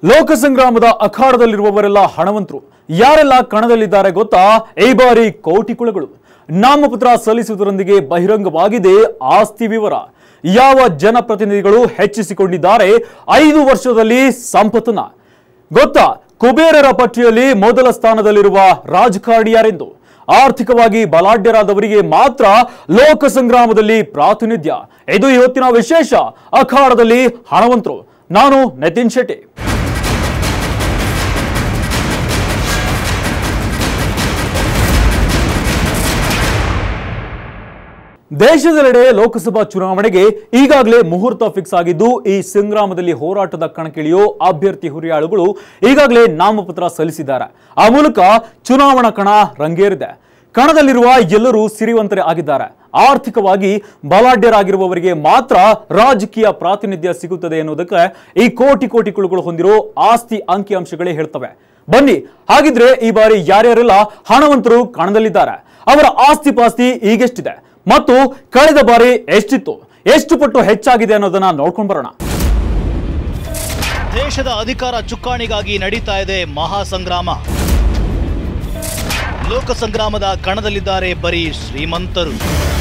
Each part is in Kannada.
ಲೋಕಸಂಗ್ರಾಮದ ಅಖಾಡದಲ್ಲಿರುವವರೆಲ್ಲ ಹಣವಂತರು. ಯಾರೆಲ್ಲ ಕಣದಲ್ಲಿದ್ದಾರೆ ಗೊತ್ತಾ? ಈ ಬಾರಿ ಕೋಟಿ ಕುಳಗಳು. ನಾಮಪತ್ರ ಸಲ್ಲಿಸುವುದರೊಂದಿಗೆ ಬಹಿರಂಗವಾಗಿದೆ ಆಸ್ತಿ ವಿವರ. ಯಾವ ಜನಪ್ರತಿನಿಧಿಗಳು ಹೆಚ್ಚಿಸಿಕೊಂಡಿದ್ದಾರೆ 5 ವರ್ಷದಲ್ಲಿ ಸಂಪತ್ತನ್ನ ಗೊತ್ತಾ? ಕುಬೇರರ ಪಟ್ಟಿಯಲ್ಲಿ ಮೊದಲ ಸ್ಥಾನದಲ್ಲಿರುವ ರಾಜಕಾರಣಿ ಯಾರೆಂದು. ಆರ್ಥಿಕವಾಗಿ ಬಲಾಢ್ಯರಾದವರಿಗೆ ಮಾತ್ರ ಲೋಕಸಂಗ್ರಾಮದಲ್ಲಿ ಪ್ರಾತಿನಿಧ್ಯ. ಇದು ಇವತ್ತಿನ ವಿಶೇಷ. ಅಖಾಡದಲ್ಲಿ ಹಣವಂತರು. ನಾನು ನಿತಿನ್ ಶೆಟ್ಟಿ. ದೇಶದೆಲ್ಲೆಡೆ ಲೋಕಸಭಾ ಚುನಾವಣೆಗೆ ಈಗಾಗಲೇ ಮುಹೂರ್ತ ಫಿಕ್ಸ್ ಆಗಿದ್ದು, ಈ ಸಂಗ್ರಾಮದಲ್ಲಿ ಹೋರಾಟದ ಕಣಕ್ಕಿಳಿಯೋ ಅಭ್ಯರ್ಥಿ ಹುರಿಯಾಳುಗಳು ಈಗಾಗಲೇ ನಾಮಪತ್ರ ಸಲ್ಲಿಸಿದ್ದಾರೆ. ಆ ಮೂಲಕ ಚುನಾವಣಾ ಕಣ ರಂಗೇರಿದೆ. ಕಣದಲ್ಲಿರುವ ಎಲ್ಲರೂ ಸಿರಿವಂತರೇ ಆಗಿದ್ದಾರೆ. ಆರ್ಥಿಕವಾಗಿ ಬಲಾಢ್ಯರಾಗಿರುವವರಿಗೆ ಮಾತ್ರ ರಾಜಕೀಯ ಪ್ರಾತಿನಿಧ್ಯ ಸಿಗುತ್ತದೆ ಎನ್ನುವುದಕ್ಕೆ ಈ ಕೋಟಿ ಕೋಟಿ ಕುಳುಗಳು ಹೊಂದಿರೋ ಆಸ್ತಿ ಅಂಕಿಅಂಶಗಳೇ ಹೇಳ್ತವೆ. ಬನ್ನಿ, ಹಾಗಿದ್ರೆ ಈ ಬಾರಿ ಯಾರ್ಯಾರೆಲ್ಲ ಹಣವಂತರು ಕಣದಲ್ಲಿದ್ದಾರೆ, ಅವರ ಆಸ್ತಿ ಪಾಸ್ತಿ ಈಗೆಷ್ಟಿದೆ ಮತ್ತು ಕಳೆದ ಬಾರಿ ಎಷ್ಟಿತ್ತು, ಎಷ್ಟು ಪಟ್ಟು ಹೆಚ್ಚಾಗಿದೆ ಅನ್ನೋದನ್ನ ನೋಡ್ಕೊಂಡು ಬರೋಣ. ದೇಶದ ಅಧಿಕಾರ ಚುಕ್ಕಾಣಿಗಾಗಿ ನಡೀತಾ ಇದೆ ಮಹಾಸಂಗ್ರಾಮ. ಲೋಕಸಂಗ್ರಾಮದ ಕಣದಲ್ಲಿದ್ದಾರೆ ಬರೀ ಶ್ರೀಮಂತರು.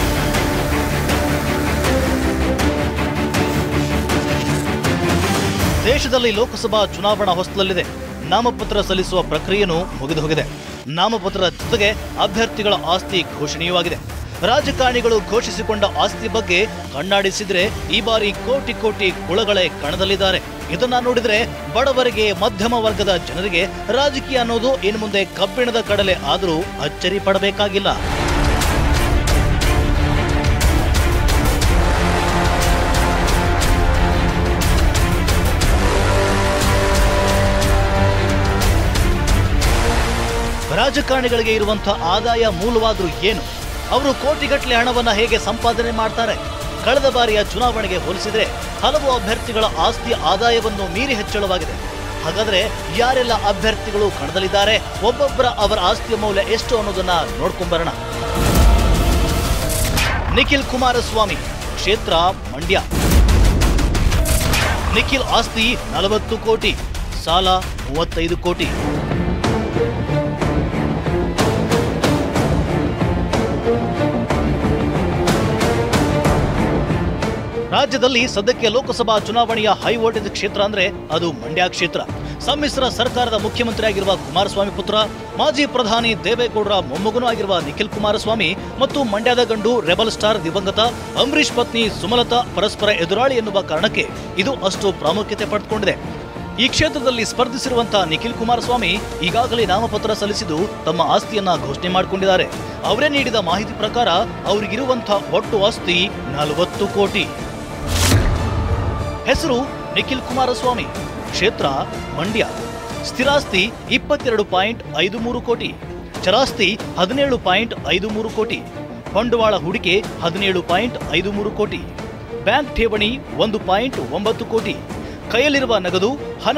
ದೇಶದಲ್ಲಿ ಲೋಕಸಭಾ ಚುನಾವಣಾ ಹೊಸ್ತದಲ್ಲಿದೆ. ನಾಮಪತ್ರ ಸಲ್ಲಿಸುವ ಪ್ರಕ್ರಿಯೆಯೂ ಮುಗಿದು ಹೋಗಿದೆ. ನಾಮಪತ್ರದ ಜೊತೆಗೆ ಅಭ್ಯರ್ಥಿಗಳ ಆಸ್ತಿ ಘೋಷಣೆಯೂ ರಾಜಕಾರಣಿಗಳು ಘೋಷಿಸಿಕೊಂಡ ಆಸ್ತಿ ಬಗ್ಗೆ ಕಣ್ಣಾಡಿಸಿದ್ರೆ ಈ ಬಾರಿ ಕೋಟಿ ಕೋಟಿ ಕುಳಗಳೇ ಕಣದಲ್ಲಿದ್ದಾರೆ. ಇದನ್ನ ನೋಡಿದ್ರೆ ಬಡವರಿಗೆ, ಮಧ್ಯಮ ವರ್ಗದ ಜನರಿಗೆ ರಾಜಕೀಯ ಅನ್ನೋದು ಇನ್ನು ಮುಂದೆ ಕಬ್ಬಿಣದ ಕಡಲೆ ಆದರೂ ಅಚ್ಚರಿ ಪಡಬೇಕಾಗಿಲ್ಲ. ರಾಜಕಾರಣಿಗಳಿಗೆ ಇರುವಂತಹ ಆದಾಯ ಮೂಲವಾದ್ರೂ ಏನು? ಅವರು ಕೋಟಿಗಟ್ಟಲೆ ಹಣವನ್ನ ಹೇಗೆ ಸಂಪಾದನೆ ಮಾಡ್ತಾರೆ? ಕಳೆದ ಬಾರಿಯ ಚುನಾವಣೆಗೆ ಹೋಲಿಸಿದ್ರೆ ಹಲವು ಅಭ್ಯರ್ಥಿಗಳ ಆಸ್ತಿ ಆದಾಯವನ್ನು ಮೀರಿ ಹೆಚ್ಚಳವಾಗಿದೆ. ಹಾಗಾದ್ರೆ ಯಾರೆಲ್ಲ ಅಭ್ಯರ್ಥಿಗಳು ಕಣದಲ್ಲಿದ್ದಾರೆ, ಒಬ್ಬೊಬ್ಬರ ಅವರ ಆಸ್ತಿಯ ಮೌಲ್ಯ ಎಷ್ಟು ಅನ್ನೋದನ್ನ ನೋಡ್ಕೊಂಬರೋಣ. ನಿಖಿಲ್ ಕುಮಾರಸ್ವಾಮಿ, ಕ್ಷೇತ್ರ ಮಂಡ್ಯ. ನಿಖಿಲ್ ಆಸ್ತಿ 40 ಕೋಟಿ, ಸಾಲ 35 ಕೋಟಿ. ರಾಜ್ಯದಲ್ಲಿ ಸದ್ಯಕ್ಕೆ ಲೋಕಸಭಾ ಚುನಾವಣೆಯ ಹೈ ವೋಲ್ಟೇಜ್ ಕ್ಷೇತ್ರ ಅಂದ್ರೆ ಅದು ಮಂಡ್ಯ ಕ್ಷೇತ್ರ. ಸಮ್ಮಿಶ್ರ ಸರ್ಕಾರದ ಮುಖ್ಯಮಂತ್ರಿಯಾಗಿರುವ ಕುಮಾರಸ್ವಾಮಿ ಪುತ್ರ, ಮಾಜಿ ಪ್ರಧಾನಿ ದೇವೇಗೌಡರ ಮೊಮ್ಮಗನೂ ಆಗಿರುವ ನಿಖಿಲ್ ಕುಮಾರಸ್ವಾಮಿ ಮತ್ತು ಮಂಡ್ಯದ ಗಂಡು ರೆಬಲ್ ಸ್ಟಾರ್ ದಿವಂಗತ ಅಂಬರೀಶ್ ಪತ್ನಿ ಸುಮಲತಾ ಪರಸ್ಪರ ಎದುರಾಳಿ ಎನ್ನುವ ಕಾರಣಕ್ಕೆ ಇದು ಅಷ್ಟು ಪ್ರಾಮುಖ್ಯತೆ ಪಡೆದುಕೊಂಡಿದೆ. ಈ ಕ್ಷೇತ್ರದಲ್ಲಿ ಸ್ಪರ್ಧಿಸಿರುವಂತಹ ನಿಖಿಲ್ ಕುಮಾರಸ್ವಾಮಿ ಈಗಾಗಲೇ ನಾಮಪತ್ರ ಸಲ್ಲಿಸಿದ್ದು ತಮ್ಮ ಆಸ್ತಿಯನ್ನ ಘೋಷಣೆ ಮಾಡಿಕೊಂಡಿದ್ದಾರೆ. ಅವರೇ ನೀಡಿದ ಮಾಹಿತಿ ಪ್ರಕಾರ ಅವರಿಗಿರುವಂತಹ ಒಟ್ಟು ಆಸ್ತಿ 40 ಕೋಟಿ. ಹೆಸರು ನಿಖಿಲ್ ಕುಮಾರಸ್ವಾಮಿ, ಕ್ಷೇತ್ರ ಮಂಡ್ಯ. ಸ್ಥಿರಾಸ್ತಿ 22.53 ಕೋಟಿ, ಚರಾಸ್ತಿ 17.53 ಕೋಟಿ, ಬಂಡವಾಳ ಹೂಡಿಕೆ 17.53 ಕೋಟಿ, ಬ್ಯಾಂಕ್ ಠೇವಣಿ 1.9 ಕೋಟಿ, ಕೈಯಲ್ಲಿರುವ ನಗದು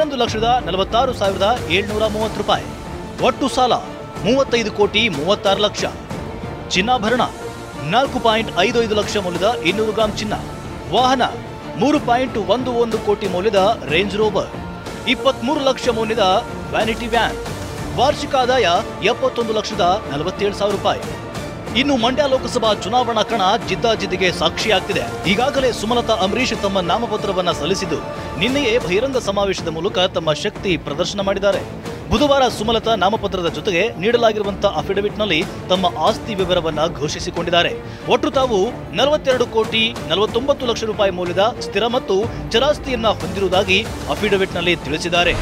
11,46,730 ರೂಪಾಯಿ. ಒಟ್ಟು ಸಾಲ 35 ಕೋಟಿ 36 ಲಕ್ಷ. ಚಿನ್ನಾಭರಣ 4.55 ಲಕ್ಷ ಮೌಲ್ಯದ 200 ಗ್ರಾಂ ಚಿನ್ನ. ವಾಹನ 3.11 ಕೋಟಿ ಮೌಲ್ಯದ ರೇಂಜ್ ರೋವರ್, 23 ಲಕ್ಷ ಮೌಲ್ಯದ ವ್ಯಾನಿಟಿ ವ್ಯಾನ್. ವಾರ್ಷಿಕ ಆದಾಯ 71,47,000 ರೂಪಾಯಿ. ಇನ್ನು ಮಂಡ್ಯ ಲೋಕಸಭಾ ಚುನಾವಣಾ ಕಣ ಜಿದ್ದಾಜಿದ್ದಿಗೆ ಸಾಕ್ಷಿಯಾಗ್ತಿದೆ. ಈಗಾಗಲೇ ಸುಮಲತಾ ಅಂಬರೀಶ್ ತಮ್ಮ ನಾಮಪತ್ರವನ್ನ ಸಲ್ಲಿಸಿದ್ದು ನಿನ್ನೆಯೇ ಬಹಿರಂಗ ಸಮಾವೇಶದ ಮೂಲಕ ತಮ್ಮ ಶಕ್ತಿ ಪ್ರದರ್ಶನ ಮಾಡಿದ್ದಾರೆ. ಬುಧವಾರ ಸುಮಲತಾ ನಾಮಪತ್ರದ ಜೊತೆಗೆ ನೀಡಲಾಗಿರುವಂತಹ ಅಫಿಡವಿಟ್ನಲ್ಲಿ ತಮ್ಮ ಆಸ್ತಿ ವಿವರವನ್ನ ಘೋಷಿಸಿಕೊಂಡಿದ್ದಾರೆ. ಒಟ್ಟು ತಾವು 42 ಕೋಟಿ 49 ಲಕ್ಷ ರೂಪಾಯಿ ಮೌಲ್ಯದ ಸ್ಥಿರ ಮತ್ತು ಚರಾಸ್ತಿಯನ್ನ ಹೊಂದಿರುವುದಾಗಿ ಅಫಿಡವಿಟ್ನಲ್ಲಿ ತಿಳಿಸಿದ್ದಾರೆ.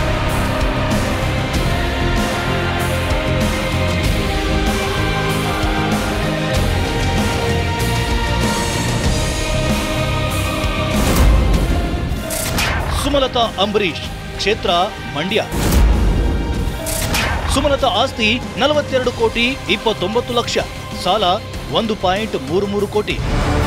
ಸುಮಲತಾ ಅಂಬರೀಶ್, ಕ್ಷೇತ್ರ ಮಂಡ್ಯ. ಸುಮಲತಾ ಆಸ್ತಿ 42 ಕೋಟಿ 29 ಲಕ್ಷ, ಸಾಲ 1.33 ಕೋಟಿ.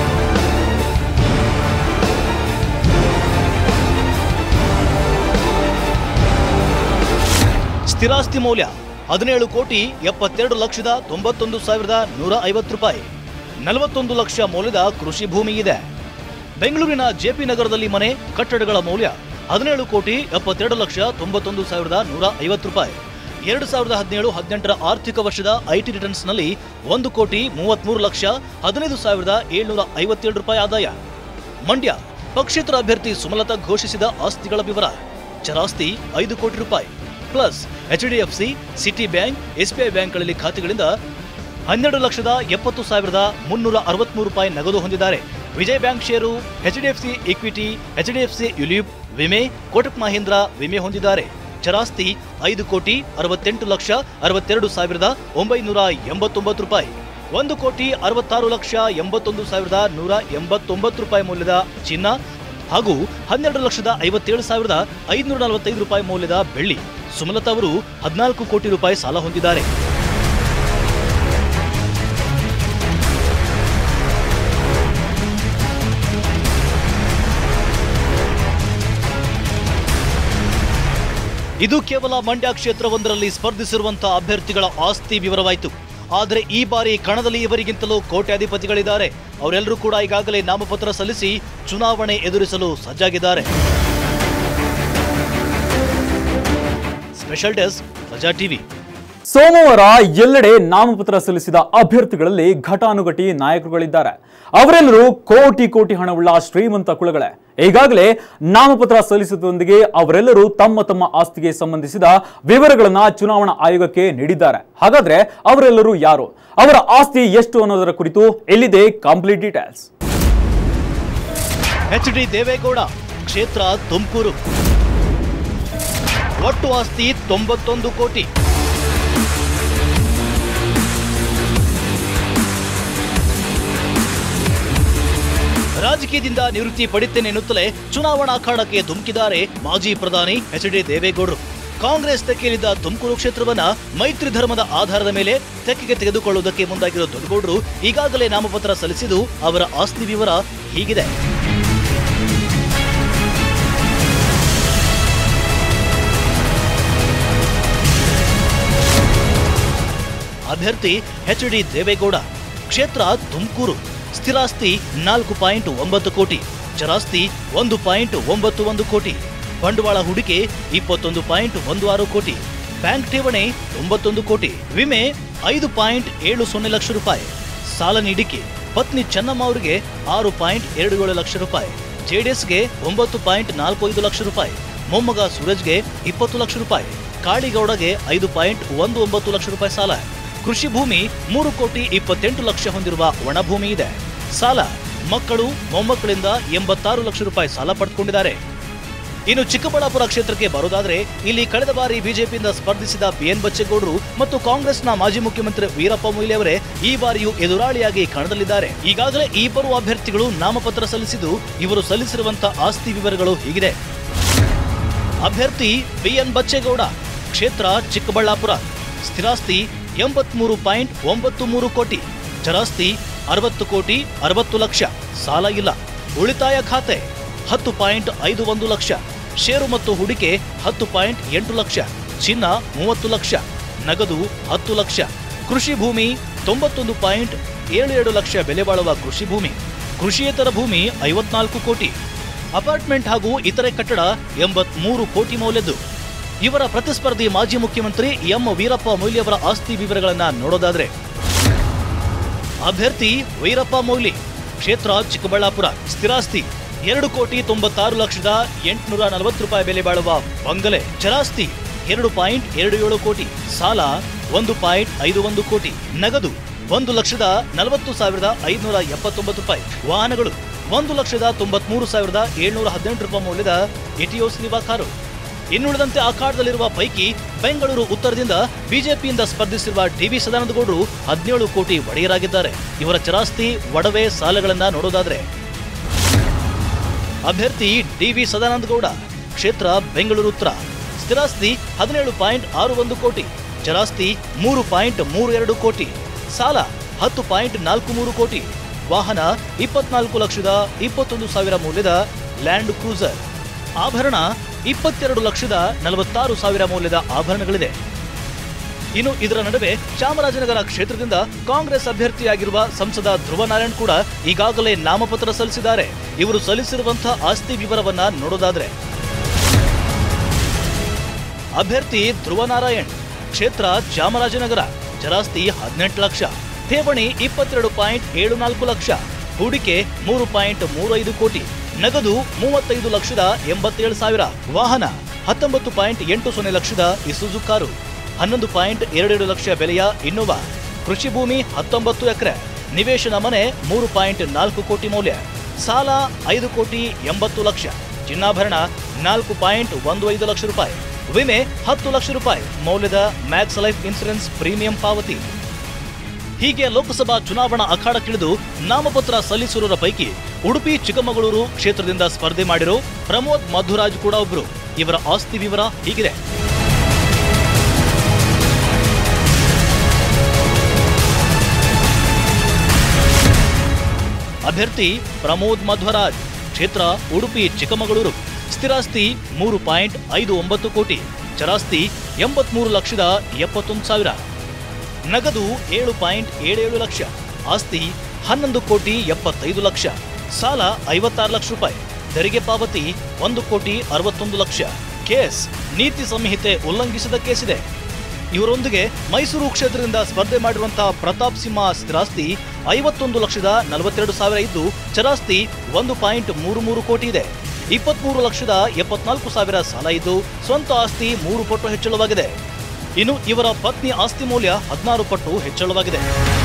ಸ್ಥಿರಾಸ್ತಿ ಮೌಲ್ಯ 17 ಕೋಟಿ 72,91,150 ರೂಪಾಯಿ. 41 ಲಕ್ಷ ಮೌಲ್ಯದ ಕೃಷಿ ಭೂಮಿ ಇದೆ. ಬೆಂಗಳೂರಿನ ಜೆಪಿ ನಗರದಲ್ಲಿ ಮನೆ, ಕಟ್ಟಡಗಳ ಮೌಲ್ಯ 17,72,91,150 ರೂಪಾಯಿ. 2017-18 ಆರ್ಥಿಕ ವರ್ಷದ ಐಟಿ ರಿಟರ್ನ್ಸ್ನಲ್ಲಿ 1,33,15,757 ರೂಪಾಯಿ ಆದಾಯ. ಮಂಡ್ಯ ಪಕ್ಷೇತರ ಅಭ್ಯರ್ಥಿ ಸುಮಲತಾ ಘೋಷಿಸಿದ ಆಸ್ತಿಗಳ ವಿವರ: ಚರಾಸ್ತಿ 5 ಕೋಟಿ ರೂಪಾಯಿ plus HDFC, Citi bank, SBI ಬ್ಯಾಂಕ್ಗಳಲ್ಲಿ ಖಾತೆಗಳಿಂದ 12,70,363 ರೂಪಾಯಿ ನಗದು ಹೊಂದಿದ್ದಾರೆ. Vijay bank share, HDFC equity, HDFC ULIP ವಿಮೆ, ಕೋಟಕ್ ಮಹೀಂದ್ರ ವಿಮೆ ಹೊಂದಿದ್ದಾರೆ. ಚರಾಸ್ತಿ 5,62,62,989 ರೂಪಾಯಿ. 1,66,81,189 ರೂಪಾಯಿ ಮೌಲ್ಯದ ಚಿನ್ನ ಹಾಗೂ 12,57,545 ರೂಪಾಯಿ ಮೌಲ್ಯದ ಬೆಳ್ಳಿ. ಸುಮಲತಾ ಅವರು 14 ಕೋಟಿ ರೂಪಾಯಿ ಸಾಲ ಹೊಂದಿದ್ದಾರೆ. ಇದು ಕೇವಲ ಮಂಡ್ಯ ಕ್ಷೇತ್ರವೊಂದರಲ್ಲಿ ಸ್ಪರ್ಧಿಸಿರುವಂತಹ ಅಭ್ಯರ್ಥಿಗಳ ಆಸ್ತಿ ವಿವರವಾಯಿತು. ಆದರೆ ಈ ಬಾರಿ ಕಣದಲ್ಲಿ ಇವರಿಗಿಂತಲೂ ಕೋಟ್ಯಾಧಿಪತಿಗಳಿದ್ದಾರೆ. ಅವರೆಲ್ಲರೂ ಕೂಡ ಈಗಾಗಲೇ ನಾಮಪತ್ರ ಸಲ್ಲಿಸಿ ಚುನಾವಣೆ ಎದುರಿಸಲು ಸಜ್ಜಾಗಿದ್ದಾರೆ. Special desk, Praja TV. ಸೋಮವಾರ ಎಲ್ಲೆಡೆ ನಾಮಪತ್ರ ಸಲ್ಲಿಸಿದ ಅಭ್ಯರ್ಥಿಗಳಲ್ಲಿ ಘಟಾನುಘಟಿ ನಾಯಕರುಗಳಿದ್ದಾರೆ. ಅವರೆಲ್ಲರೂ ಕೋಟಿ ಕೋಟಿ ಹಣವುಳ್ಳ ಶ್ರೀಮಂತ ಕುಳಗಳೇ. ಈಗಾಗಲೇ ನಾಮಪತ್ರ ಸಲ್ಲಿಸುವುದರೊಂದಿಗೆ ಅವರೆಲ್ಲರೂ ತಮ್ಮ ತಮ್ಮ ಆಸ್ತಿಗೆ ಸಂಬಂಧಿಸಿದ ವಿವರಗಳನ್ನು ಚುನಾವಣಾ ಆಯೋಗಕ್ಕೆ ನೀಡಿದ್ದಾರೆ. ಹಾಗಾದ್ರೆ ಅವರೆಲ್ಲರೂ ಯಾರು, ಅವರ ಆಸ್ತಿ ಎಷ್ಟು ಅನ್ನೋದರ ಕುರಿತು ಎಲ್ಲಿದೆ ಕಂಪ್ಲೀಟ್ ಡೀಟೇಲ್ಸ್. HD ದೇವೇಗೌಡ, ಕ್ಷೇತ್ರ ತುಮಕೂರು. ಒಟ್ಟು ಆಸ್ತಿ 91 ಕೋಟಿ. ರಾಜಕೀಯದಿಂದ ನಿವೃತ್ತಿ ಪಡಿತೇನೆ ಎನ್ನುತ್ತಲೇ ಚುನಾವಣಾ ಅಖಾಡಕ್ಕೆ ಧುಮುಕಿದ್ದಾರೆ ಮಾಜಿ ಪ್ರಧಾನಿ HD ದೇವೇಗೌಡರು. ಕಾಂಗ್ರೆಸ್ ತೆಕ್ಕೆಯಲ್ಲಿದ್ದ ತುಮಕೂರು ಕ್ಷೇತ್ರವನ್ನ ಮೈತ್ರಿ ಧರ್ಮದ ಆಧಾರದ ಮೇಲೆ ತೆಕ್ಕೆಗೆ ತೆಗೆದುಕೊಳ್ಳುವುದಕ್ಕೆ ಮುಂದಾಗಿರೋ ದೊಡ್ಡಗೌಡರು ಈಗಾಗಲೇ ನಾಮಪತ್ರ ಸಲ್ಲಿಸಿದ್ದು ಅವರ ಆಸ್ತಿ ವಿವರ ಹೀಗಿದೆ. ಅಭ್ಯರ್ಥಿ HD ದೇವೇಗೌಡ, ಕ್ಷೇತ್ರ ತುಮಕೂರು. ಸ್ಥಿರಾಸ್ತಿ 4.9 ಕೋಟಿ, ಚರಾಸ್ತಿ 1.91 ಕೋಟಿ, ಬಂಡವಾಳ ಹೂಡಿಕೆ 21.16 ಕೋಟಿ, ಬ್ಯಾಂಕ್ ಠೇವಣಿ 91 ಕೋಟಿ, ವಿಮೆ 5.70 ಲಕ್ಷ ರೂಪಾಯಿ, ಸಾಲ ನೀಡಿಕೆ ಪತ್ನಿ ಚೆನ್ನಮ್ಮ ಅವರಿಗೆ 6.27 ಲಕ್ಷ ರೂಪಾಯಿ, JDSಗೆ 9.45 ಲಕ್ಷ ರೂಪಾಯಿ, ಮೊಮ್ಮಗ ಸೂರಜ್ಗೆ 20 ಲಕ್ಷ ರೂಪಾಯಿ, ಕಾಳಿಗೌಡಗೆ 5.19 ಲಕ್ಷ ರೂಪಾಯಿ ಸಾಲ. ಕೃಷಿ ಭೂಮಿ 3,28 ಲಕ್ಷ ಹೊಂದಿರುವ ಒಣಭೂಮಿ ಇದೆ. ಸಾಲ ಮಕ್ಕಳು ಮೊಮ್ಮಕ್ಕಳಿಂದ 86 ಲಕ್ಷ ರೂಪಾಯಿ ಸಾಲ ಪಡೆದುಕೊಂಡಿದ್ದಾರೆ. ಇನ್ನು ಚಿಕ್ಕಬಳ್ಳಾಪುರ ಕ್ಷೇತ್ರಕ್ಕೆ ಬರೋದಾದ್ರೆ ಇಲ್ಲಿ ಕಳೆದ ಬಾರಿ ಬಿಜೆಪಿಯಿಂದ ಸ್ಪರ್ಧಿಸಿದ BN ಬಚ್ಚೇಗೌಡರು ಮತ್ತು ಕಾಂಗ್ರೆಸ್ನ ಮಾಜಿ ಮುಖ್ಯಮಂತ್ರಿ ವೀರಪ್ಪ ಮೊಯ್ಲಿ ಅವರೇ ಈ ಬಾರಿಯೂ ಎದುರಾಳಿಯಾಗಿ ಕಣದಲ್ಲಿದ್ದಾರೆ. ಈಗಾಗಲೇ ಈ ಇಬ್ಬರು ಅಭ್ಯರ್ಥಿಗಳು ನಾಮಪತ್ರ ಸಲ್ಲಿಸಿದ್ದು ಇವರು ಸಲ್ಲಿಸಿರುವಂತಹ ಆಸ್ತಿ ವಿವರಗಳು ಹೀಗಿದೆ. ಅಭ್ಯರ್ಥಿ BN ಬಚ್ಚೇಗೌಡ, ಕ್ಷೇತ್ರ ಚಿಕ್ಕಬಳ್ಳಾಪುರ. ಸ್ಥಿರಾಸ್ತಿ 83.93 ಕೋಟಿ, ಚರಾಸ್ತಿ 60 ಕೋಟಿ 60 ಲಕ್ಷ, ಸಾಲ ಇಲ್ಲ. ಉಳಿತಾಯ ಖಾತೆ 10.51 ಲಕ್ಷ, ಷೇರು ಮತ್ತು ಹೂಡಿಕೆ 10.8 ಲಕ್ಷ, ಚಿನ್ನ 30 ಲಕ್ಷ, ನಗದು 10 ಲಕ್ಷ, ಕೃಷಿ ಭೂಮಿ 91.72 ಲಕ್ಷ ಬೆಲೆ ಬಾಳುವ ಕೃಷಿ ಭೂಮಿ, ಕೃಷಿಯೇತರ ಭೂಮಿ 54 ಕೋಟಿ, ಅಪಾರ್ಟ್ಮೆಂಟ್ ಹಾಗೂ ಇತರೆ ಕಟ್ಟಡ 83 ಕೋಟಿ ಮೌಲ್ಯದ್ದು. ಇವರ ಪ್ರತಿಸ್ಪರ್ಧಿ ಮಾಜಿ ಮುಖ್ಯಮಂತ್ರಿ ಎಂ ವೀರಪ್ಪ ಮೊಯ್ಲಿ ಅವರ ಆಸ್ತಿ ವಿವರಗಳನ್ನ ನೋಡೋದಾದ್ರೆ, ಅಭ್ಯರ್ಥಿ ವೀರಪ್ಪ ಮೊಯ್ಲಿ, ಕ್ಷೇತ್ರ ಚಿಕ್ಕಬಳ್ಳಾಪುರ. ಸ್ಥಿರಾಸ್ತಿ 2,96,840 ರೂಪಾಯಿ ಬೆಲೆ ಬಾಳುವ ಬಂಗಲೆ, ಚರಾಸ್ತಿ 2.27 ಕೋಟಿ, ಸಾಲ 1.51 ಕೋಟಿ, ನಗದು 1,40,40,579 ರೂಪಾಯಿ, ವಾಹನಗಳು 1,93,718 ರೂಪಾಯಿ ಮೌಲ್ಯದ ಎಟಿಯೋಸ್ ನಿವಾ ಕಾರು. ಇನ್ನುಳಿದಂತೆ ಅಖಾಡದಲ್ಲಿರುವ ಪೈಕಿ ಬೆಂಗಳೂರು ಉತ್ತರದಿಂದ ಬಿಜೆಪಿಯಿಂದ ಸ್ಪರ್ಧಿಸಿರುವ DV ಸದಾನಂದಗೌಡರು 17 ಕೋಟಿ ಒಡೆಯರಾಗಿದ್ದಾರೆ. ಇವರ ಚರಾಸ್ತಿ, ಒಡವೆ, ಸಾಲಗಳನ್ನ ನೋಡೋದಾದ್ರೆ, ಅಭ್ಯರ್ಥಿ DV ಸದಾನಂದಗೌಡ, ಕ್ಷೇತ್ರ ಬೆಂಗಳೂರು ಉತ್ತರ. ಸ್ಥಿರಾಸ್ತಿ 17.61 ಕೋಟಿ, ಚರಾಸ್ತಿ 3.32 ಕೋಟಿ, ಸಾಲ 10.43 ಕೋಟಿ, ವಾಹನ 24,21,000 ಮೌಲ್ಯದ ಲ್ಯಾಂಡ್ ಕ್ರೂಸರ್, ಆಭರಣ 22,46,000 ಮೌಲ್ಯದ ಆಭರಣಗಳಿದೆ. ಇನ್ನು ಇದರ ನಡುವೆ ಚಾಮರಾಜನಗರ ಕ್ಷೇತ್ರದಿಂದ ಕಾಂಗ್ರೆಸ್ ಅಭ್ಯರ್ಥಿಯಾಗಿರುವ ಸಂಸದ ಧ್ರುವ ನಾರಾಯಣ್ ಕೂಡ ಈಗಾಗಲೇ ನಾಮಪತ್ರ ಸಲ್ಲಿಸಿದ್ದಾರೆ. ಇವರು ಸಲ್ಲಿಸಿರುವಂತಹ ಆಸ್ತಿ ವಿವರವನ್ನ ನೋಡೋದಾದ್ರೆ, ಅಭ್ಯರ್ಥಿ ಧ್ರುವನಾರಾಯಣ್, ಕ್ಷೇತ್ರ ಚಾಮರಾಜನಗರ, ಚರಾಸ್ತಿ 18 ಲಕ್ಷ, ಠೇವಣಿ 22.74 ಲಕ್ಷ, ಹೂಡಿಕೆ 3.35 ಕೋಟಿ, ನಗದು 35,87,000, ವಾಹನ 19.80 ಲಕ್ಷದ ಇಸುಜು ಕಾರು, 11.27 ಲಕ್ಷ ಬೆಲೆಯ ಇನ್ನೋವಾ, ಕೃಷಿ ಭೂಮಿ 19 ಎಕರೆ, ನಿವೇಶನ ಮನೆ 3.4 ಕೋಟಿ ಮೌಲ್ಯ, ಸಾಲ 5,80 ಲಕ್ಷ, ಚಿನ್ನಾಭರಣ 4.15 ಲಕ್ಷ ರೂಪಾಯಿ, ವಿಮೆ 10 ಲಕ್ಷ ರೂಪಾಯಿ ಮೌಲ್ಯದ ಮ್ಯಾಕ್ಸ್ ಲೈಫ್ ಇನ್ಶೂರೆನ್ಸ್ ಪ್ರೀಮಿಯಂ ಪಾವತಿ. ಹೀಗೆ ಲೋಕಸಭಾ ಚುನಾವಣಾ ಅಖಾಡಕ್ಕಿಳಿದು ನಾಮಪತ್ರ ಸಲ್ಲಿಸಿರುವವರ ಪೈಕಿ ಉಡುಪಿ ಚಿಕ್ಕಮಗಳೂರು ಕ್ಷೇತ್ರದಿಂದ ಸ್ಪರ್ಧೆ ಮಾಡಿರೋ ಪ್ರಮೋದ್ ಮಧುರಾಜ್ ಕೂಡ ಒಬ್ರು. ಇವರ ಆಸ್ತಿ ವಿವರ ಹೀಗಿದೆ. ಅಭ್ಯರ್ಥಿ ಪ್ರಮೋದ್ ಮಧ್ವರಾಜ್, ಕ್ಷೇತ್ರ ಉಡುಪಿ ಚಿಕ್ಕಮಗಳೂರು, ಸ್ಥಿರಾಸ್ತಿ 3.59 ಕೋಟಿ, ಚರಾಸ್ತಿ 83,71,000, ನಗದು 7.77 ಲಕ್ಷ, ಆಸ್ತಿ 11,75 ಲಕ್ಷ, ಸಾಲ 56 ಲಕ್ಷ ರೂಪಾಯಿ, ತೆರಿಗೆ ಪಾವತಿ 1,61 ಲಕ್ಷ. ಕೇಸ್ ನೀತಿ ಸಂಹಿತೆ ಉಲ್ಲಂಘಿಸಿದ ಕೇಸಿದೆ. ಇವರೊಂದಿಗೆ ಮೈಸೂರು ಕ್ಷೇತ್ರದಿಂದ ಸ್ಪರ್ಧೆ ಮಾಡಿರುವಂತಹ ಪ್ರತಾಪ್ ಸಿಂಹ ಸ್ಥಿರಾಸ್ತಿ 51,42,000 ಇದ್ದು, ಚರಾಸ್ತಿ 1.33 ಕೋಟಿ ಇದೆ. 23,74,000 ಸಾಲ ಇದ್ದು, ಸ್ವಂತ ಆಸ್ತಿ 3 ಪಟ್ಟು ಹೆಚ್ಚಳವಾಗಿದೆ. ಇನ್ನು ಇವರ ಪತ್ನಿ ಆಸ್ತಿ ಮೌಲ್ಯ 16 ಪಟ್ಟು ಹೆಚ್ಚಳವಾಗಿದೆ.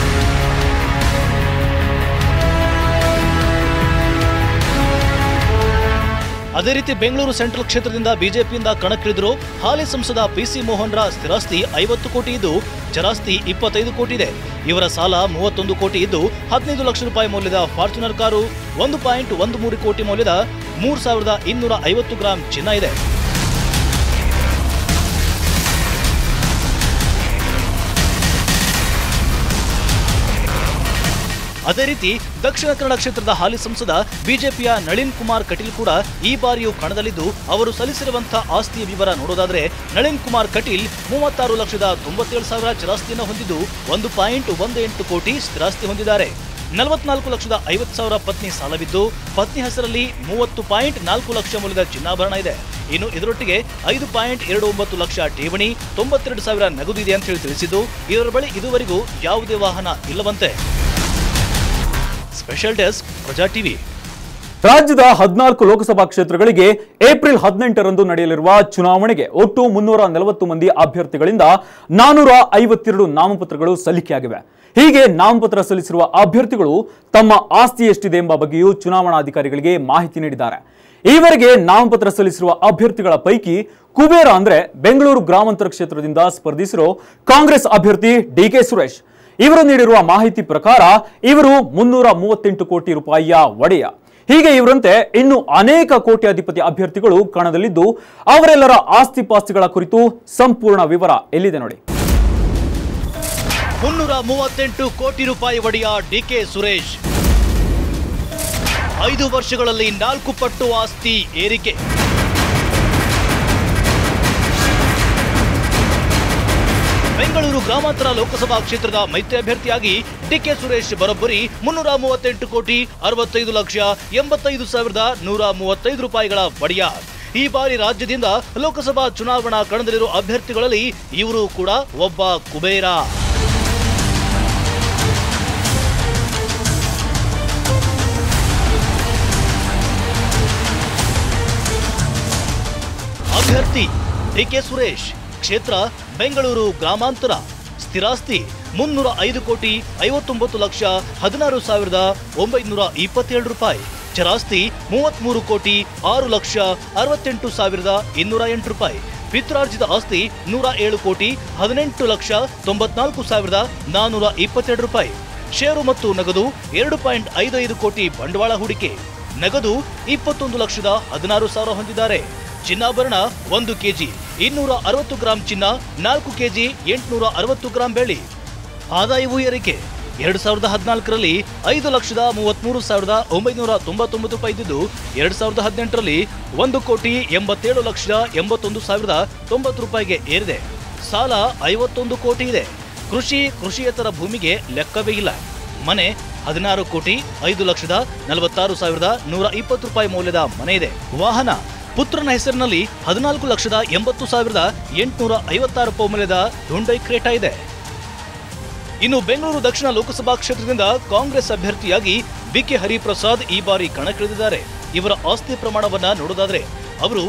ಅದೇ ರೀತಿ ಬೆಂಗಳೂರು ಸೆಂಟ್ರಲ್ ಕ್ಷೇತ್ರದಿಂದ ಬಿಜೆಪಿಯಿಂದ ಕಣಕ್ಕಿಳಿದ್ರು ಹಾಲಿ ಸಂಸದ ಪಿಸಿ ಮೋಹನ್ರ ಸ್ಥಿರಾಸ್ತಿ 50 ಕೋಟಿ ಇದ್ದು, ಚರಾಸ್ತಿ 25 ಕೋಟಿ ಇದೆ. ಇವರ ಸಾಲ 31 ಕೋಟಿ ಇದ್ದು, 15 ಲಕ್ಷ ರೂಪಾಯಿ ಮೌಲ್ಯದ ಫಾರ್ಚುನರ್ ಕಾರು, 1.13 ಕೋಟಿ ಮೌಲ್ಯದ 3,250 ಗ್ರಾಂ ಚಿನ್ನ ಇದೆ. ಅದೇ ರೀತಿ ದಕ್ಷಿಣ ಕನ್ನಡ ಕ್ಷೇತ್ರದ ಹಾಲಿ ಸಂಸದ ಬಿಜೆಪಿಯ ನಳಿನ್ ಕುಮಾರ್ ಕಟೀಲ್ ಕೂಡ ಈ ಬಾರಿಯೂ ಕಣದಲ್ಲಿದ್ದು, ಅವರು ಸಲ್ಲಿಸಿರುವಂತಹ ಆಸ್ತಿಯ ವಿವರ ನೋಡೋದಾದ್ರೆ ನಳಿನ್ ಕುಮಾರ್ ಕಟೀಲ್ 36,97,000 ಚರಾಸ್ತಿಯನ್ನು ಹೊಂದಿದ್ದು, 1.18 ಕೋಟಿ ಸ್ಥಿರಾಸ್ತಿ ಹೊಂದಿದ್ದಾರೆ. 44,50,000 ಪತ್ನಿ ಸಾಲವಿದ್ದು, ಪತ್ನಿ ಹೆಸರಲ್ಲಿ 30.4 ಲಕ್ಷ ಮೌಲ್ಯದ ಚಿನ್ನಾಭರಣ ಇದೆ. ಇನ್ನು ಇದರೊಟ್ಟಿಗೆ 5.29 ಲಕ್ಷ ಠೇವಣಿ, 92,000 ನಗದು ಇದೆ ಅಂತ ಹೇಳಿ ತಿಳಿಸಿದ್ದು, ಇವರ ಬಳಿ ಇದುವರೆಗೂ ಯಾವುದೇ ವಾಹನ ಇಲ್ಲವಂತೆ. Special desk Praja TV. ರಾಜ್ಯದ 14 ಲೋಕಸಭಾ ಕ್ಷೇತ್ರಗಳಿಗೆ ಏಪ್ರಿಲ್ 18ರಂದು ನಡೆಯಲಿರುವ ಚುನಾವಣೆಗೆ ಒಟ್ಟು 340 ಮಂದಿ ಅಭ್ಯರ್ಥಿಗಳಿಂದ 452 ನಾಮಪತ್ರಗಳು ಸಲ್ಲಿಕೆಯಾಗಿವೆ. ಹೀಗೆ ನಾಮಪತ್ರ ಸಲ್ಲಿಸಿರುವ ಅಭ್ಯರ್ಥಿಗಳು ತಮ್ಮ ಆಸ್ತಿ ಎಷ್ಟಿದೆ ಎಂಬ ಬಗ್ಗೆಯೂ ಚುನಾವಣಾಧಿಕಾರಿಗಳಿಗೆ ಮಾಹಿತಿ ನೀಡಿದ್ದಾರೆ. ಈವರೆಗೆ ನಾಮಪತ್ರ ಸಲ್ಲಿಸಿರುವ ಅಭ್ಯರ್ಥಿಗಳ ಪೈಕಿ ಕುಬೇರ ಅಂದ್ರೆ ಬೆಂಗಳೂರು ಗ್ರಾಮಾಂತರ ಕ್ಷೇತ್ರದಿಂದ ಸ್ಪರ್ಧಿಸಿರೋ ಕಾಂಗ್ರೆಸ್ ಅಭ್ಯರ್ಥಿ ಡಿಕೆ ಸುರೇಶ್. ಇವರು ನೀಡಿರುವ ಮಾಹಿತಿ ಪ್ರಕಾರ ಇವರು 338 ಕೋಟಿ ರೂಪಾಯಿಯ ಒಡೆಯ. ಹೀಗೆ ಇವರಂತೆ ಇನ್ನು ಅನೇಕ ಕೋಟ್ಯಾಧಿಪತಿ ಅಭ್ಯರ್ಥಿಗಳು ಕಣದಲ್ಲಿದ್ದು, ಅವರೆಲ್ಲರ ಆಸ್ತಿ ಪಾಸ್ತಿಗಳ ಕುರಿತು ಸಂಪೂರ್ಣ ವಿವರ ಎಲ್ಲಿದೆ ನೋಡಿ. 338 ಕೋಟಿ ರೂಪಾಯಿ ಒಡೆಯ ಡಿಕೆ ಸುರೇಶ್ 5 ವರ್ಷಗಳಲ್ಲಿ 4 ಪಟ್ಟು ಆಸ್ತಿ ಏರಿಕೆ. ಬೆಂಗಳೂರು ಗ್ರಾಮಾಂತರ ಲೋಕಸಭಾ ಕ್ಷೇತ್ರದ ಮೈತ್ರಿ ಅಭ್ಯರ್ಥಿಯಾಗಿ ಡಿಕೆ ಸುರೇಶ್ ಬರೋಬ್ಬರಿ 338 ಕೋಟಿ 65 ಲಕ್ಷ 85,135 ರೂಪಾಯಿಗಳ ಒಡೆಯ. ಈ ಬಾರಿ ರಾಜ್ಯದಿಂದ ಲೋಕಸಭಾ ಚುನಾವಣಾ ಕಣದಲ್ಲಿರುವ ಅಭ್ಯರ್ಥಿಗಳಲ್ಲಿ ಇವರು ಕೂಡ ಒಬ್ಬ ಕುಬೇರ. ಅಭ್ಯರ್ಥಿ ಡಿಕೆ ಸುರೇಶ್, ಕ್ಷೇತ್ರ ಬೆಂಗಳೂರು ಗ್ರಾಮಾಂತರ, ಸ್ಥಿರಾಸ್ತಿ 305 ಕೋಟಿ 59 ಲಕ್ಷ 16,927 ರೂಪಾಯಿ, ಚರಾಸ್ತಿ 33 ಕೋಟಿ 6 ಲಕ್ಷ 68,208 ರೂಪಾಯಿ, ಪಿತ್ರಾರ್ಜಿತ ಆಸ್ತಿ 107 ಕೋಟಿ 18 ಲಕ್ಷ 94,422 ರೂಪಾಯಿ, ಷೇರು ಮತ್ತು ನಗದು 2.55 ಕೋಟಿ ಬಂಡವಾಳ ಹೂಡಿಕೆ, ನಗದು 21,16,000 ಹೊಂದಿದ್ದಾರೆ. ಚಿನ್ನಾಭರಣ 1 ಕೆಜಿ 260 ಗ್ರಾಂ ಚಿನ್ನ, 4 ಕೆಜಿ 860 ಗ್ರಾಂ ಬೆಳ್ಳಿ. ಆದಾಯವು ಏರಿಕೆ 2014ರಲ್ಲಿ 5,33,999 ರೂಪಾಯಿ ಇದ್ದಿದ್ದು 2018ರಲ್ಲಿ 1 ಕೋಟಿ 87,81,090 ರೂಪಾಯಿಗೆ ಏರಿದೆ. ಸಾಲ 51 ಕೋಟಿ ಇದೆ. ಕೃಷಿಯೇತರ ಭೂಮಿಗೆ ಲೆಕ್ಕವೇ ಇಲ್ಲ. ಮನೆ 16 ಕೋಟಿ 5,46,120 ರೂಪಾಯಿ ಮೌಲ್ಯದ ಮನೆ ಇದೆ. ವಾಹನ ಪುತ್ರನ ಹೆಸರಿನಲ್ಲಿ 14,80,856 ರೂಪಾಯಿ ಮೌಲ್ಯದ ಹುಂಡೈ ಕ್ರೇಟಾ ಇದೆ. ಇನ್ನು ಬೆಂಗಳೂರು ದಕ್ಷಿಣ ಲೋಕಸಭಾ ಕ್ಷೇತ್ರದಿಂದ ಕಾಂಗ್ರೆಸ್ ಅಭ್ಯರ್ಥಿಯಾಗಿ ಬಿಕೆ ಹರಿಪ್ರಸಾದ್ ಈ ಬಾರಿ ಕಣಕ್ಕಿಳಿದಿದ್ದಾರೆ. ಇವರ ಆಸ್ತಿ ಪ್ರಮಾಣವನ್ನ ನೋಡೋದಾದ್ರೆ ಅವರು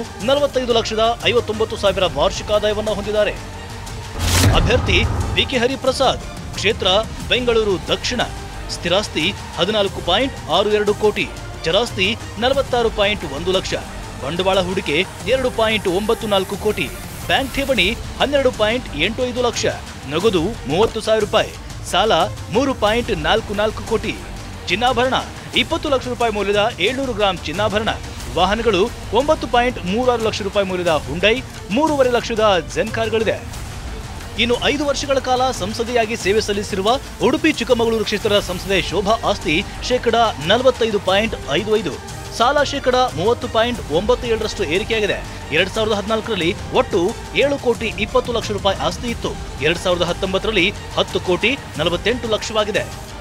45,59,000 ವಾರ್ಷಿಕ ಆದಾಯವನ್ನ ಹೊಂದಿದ್ದಾರೆ. ಅಭ್ಯರ್ಥಿ ಬಿಕೆ ಹರಿಪ್ರಸಾದ್, ಕ್ಷೇತ್ರ ಬೆಂಗಳೂರು ದಕ್ಷಿಣ, ಸ್ಥಿರಾಸ್ತಿ 14.62 ಕೋಟಿ, ಚರಾಸ್ತಿ 46.1 ಲಕ್ಷ, ಬಂಡವಾಳ ಹೂಡಿಕೆ 2.94 ಕೋಟಿ, ಬ್ಯಾಂಕ್ ಠೇವಣಿ 12.85 ಲಕ್ಷ, ನಗದು 30,000 ರೂಪಾಯಿ, ಸಾಲ 3.44 ಕೋಟಿ, ಚಿನ್ನಾಭರಣ 20 ಲಕ್ಷ ರೂಪಾಯಿ ಮೌಲ್ಯದ 700 ಗ್ರಾಂ ಚಿನ್ನಾಭರಣ, ವಾಹನಗಳು 9.36 ಲಕ್ಷ ರೂಪಾಯಿ ಮೌಲ್ಯದ ಹುಂಡೈ, 3.5 ಲಕ್ಷದ ಜೆನ್ ಕಾರ್ಗಳಿದೆ. ಇನ್ನು 5 ವರ್ಷಗಳ ಕಾಲ ಸಂಸದೆಯಾಗಿ ಸೇವೆ ಸಲ್ಲಿಸಿರುವ ಉಡುಪಿ ಚಿಕ್ಕಮಗಳೂರು ಕ್ಷೇತ್ರದ ಸಂಸದೆ ಶೋಭಾ ಆಸ್ತಿ ,45.55, ಸಾಲ ,30.97% ಏರಿಕೆಯಾಗಿದೆ. 2014ರಲ್ಲಿ ಒಟ್ಟು 7,20 ಲಕ್ಷ ರೂಪಾಯಿ ಆಸ್ತಿ ಇತ್ತು. 2019ರಲ್ಲಿ 10,48 ಲಕ್ಷವಾಗಿದೆ.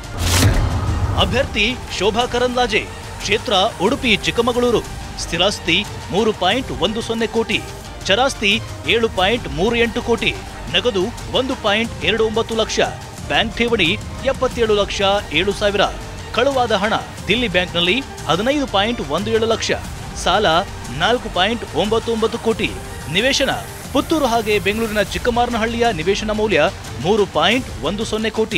ಅಭ್ಯರ್ಥಿ ಶೋಭಾ ಕರಂದ್ಲಾಜೆ, ಕ್ಷೇತ್ರ ಉಡುಪಿ ಚಿಕ್ಕಮಗಳೂರು, ಸ್ಥಿರಾಸ್ತಿ 3.10 ಕೋಟಿ, ಚರಾಸ್ತಿ 7.38 ಕೋಟಿ, ನಗದು 1.29 ಲಕ್ಷ, ಬ್ಯಾಂಕ್ ಠೇವಣಿ 77,07,000, ಕಳುವಾದ ಹಣ ದಿಲ್ಲಿ ಬ್ಯಾಂಕ್ನಲ್ಲಿ 15.17 ಲಕ್ಷ, ಸಾಲ 4.99 ಕೋಟಿ, ನಿವೇಶನ ಪುತ್ತೂರು ಹಾಗೆ ಬೆಂಗಳೂರಿನ ಚಿಕ್ಕಮಾರನಹಳ್ಳಿಯ ನಿವೇಶನ ಮೌಲ್ಯ 3.10 ಕೋಟಿ.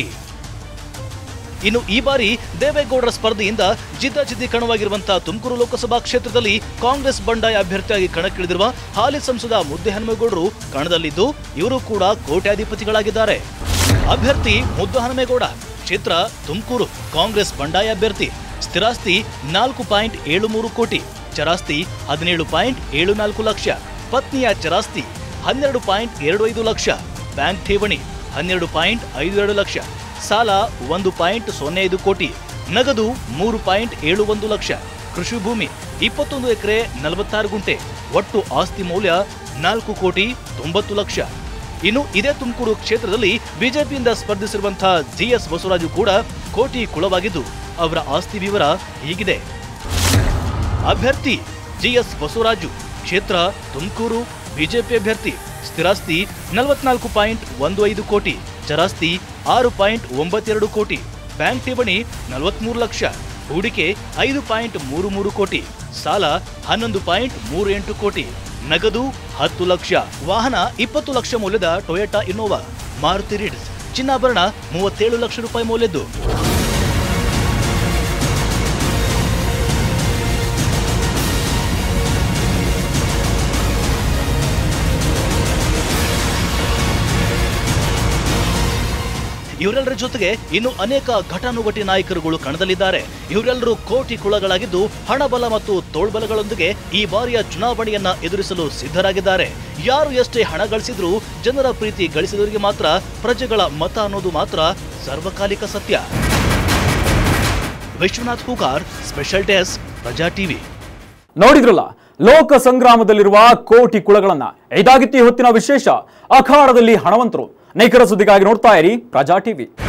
ಇನ್ನು ಈ ಬಾರಿ ದೇವೇಗೌಡರ ಸ್ಪರ್ಧೆಯಿಂದ ಜಿದ್ದಾಜಿದ್ದಿ ಕಣವಾಗಿರುವಂತಹ ತುಮಕೂರು ಲೋಕಸಭಾ ಕ್ಷೇತ್ರದಲ್ಲಿ ಕಾಂಗ್ರೆಸ್ ಬಂಡಾಯ ಅಭ್ಯರ್ಥಿಯಾಗಿ ಕಣಕ್ಕಿಳಿದಿರುವ ಹಾಲಿ ಸಂಸದ ಮುದ್ದಹನುಮೇಗೌಡರು ಕಣದಲ್ಲಿದ್ದು ಇವರು ಕೂಡ ಕೋಟ್ಯಾಧಿಪತಿಗಳಾಗಿದ್ದಾರೆ. ಅಭ್ಯರ್ಥಿ ಮುದ್ದಹನುಮೇಗೌಡ, ಕ್ಷೇತ್ರ ತುಮಕೂರು, ಕಾಂಗ್ರೆಸ್ ಬಂಡಾಯ ಅಭ್ಯರ್ಥಿ, ಸ್ಥಿರಾಸ್ತಿ 4.73 ಕೋಟಿ, ಚರಾಸ್ತಿ 17.74 ಲಕ್ಷ, ಪತ್ನಿಯ ಚರಾಸ್ತಿ 12.25 ಲಕ್ಷ, ಬ್ಯಾಂಕ್ ಠೇವಣಿ 12.52 ಲಕ್ಷ, ಸಾಲ 1.05 ಕೋಟಿ, ನಗದು 3.71 ಲಕ್ಷ, ಕೃಷಿ ಭೂಮಿ 21 ಎಕರೆ 46 ಗುಂಟೆ, ಒಟ್ಟು ಆಸ್ತಿ ಮೌಲ್ಯ 4,90 ಲಕ್ಷ. ಇನ್ನು ಇದೇ ತುಮಕೂರು ಕ್ಷೇತ್ರದಲ್ಲಿ ಬಿಜೆಪಿಯಿಂದ ಸ್ಪರ್ಧಿಸಿರುವಂತಹ ಜಿಎಸ್ ಬಸವರಾಜು ಕೂಡ ಕೋಟಿ ಕುಳವಾಗಿದ್ದು ಅವರ ಆಸ್ತಿ ವಿವರ ಹೀಗಿದೆ. ಅಭ್ಯರ್ಥಿ ಜಿಎಸ್ ಬಸವರಾಜು, ಕ್ಷೇತ್ರ ತುಮಕೂರು, ಬಿಜೆಪಿ ಅಭ್ಯರ್ಥಿ, ಸ್ಥಿರಾಸ್ತಿ 44.15 ಕೋಟಿ, ಚರಾಸ್ತಿ 6.92 ಕೋಟಿ, ಬ್ಯಾಂಕ್ ಠೇವಣಿ 43 ಲಕ್ಷ, ಹೂಡಿಕೆ 5.33 ಕೋಟಿ, ಸಾಲ 11.38 ಕೋಟಿ, ನಗದು 10 ಲಕ್ಷ, ವಾಹನ 20 ಲಕ್ಷ ಮೌಲ್ಯದ ಟೊಯೋಟಾ ಇನ್ನೋವಾ, ಮಾರುತಿ ರಿಡ್ಸ್, ಚಿನ್ನಾಭರಣ 37 ಲಕ್ಷ ರೂಪಾಯಿ ಮೌಲ್ಯದ್ದು. ಇವರೆಲ್ಲರ ಜೊತೆಗೆ ಇನ್ನು ಅನೇಕ ಘಟಾನುಘಟಿ ನಾಯಕರುಗಳು ಕಣದಲ್ಲಿದ್ದಾರೆ. ಇವರೆಲ್ಲರೂ ಕೋಟಿ ಕುಳಗಳಾಗಿದ್ದು ಹಣಬಲ ಮತ್ತು ತೋಳ್ಬಲಗಳೊಂದಿಗೆ ಈ ಬಾರಿಯ ಚುನಾವಣೆಯನ್ನ ಎದುರಿಸಲು ಸಿದ್ಧರಾಗಿದ್ದಾರೆ. ಯಾರು ಎಷ್ಟೇ ಹಣ ಗಳಿಸಿದ್ರೂ ಜನರ ಪ್ರೀತಿ ಗಳಿಸಿದವರಿಗೆ ಮಾತ್ರ ಪ್ರಜೆಗಳ ಮತ ಅನ್ನೋದು ಮಾತ್ರ ಸರ್ವಕಾಲಿಕ ಸತ್ಯ. Vishwanath Hugar, special desk, Praja TV. ನೋಡಿದ್ರಲ್ಲ ಲೋಕ ಸಂಗ್ರಾಮದಲ್ಲಿರುವ ಕೋಟಿ ಕುಳಗಳನ್ನ. ಇದಾಗಿತ್ತು ಹೊತ್ತಿನ ವಿಶೇಷ. ಅಖಾಡದಲ್ಲಿ ಹಣವಂತರು. ನೈಕರ ಸುದ್ದಿಗಾಗಿ ನೋಡ್ತಾ ಇರಿ ಪ್ರಜಾ ಟಿವಿ.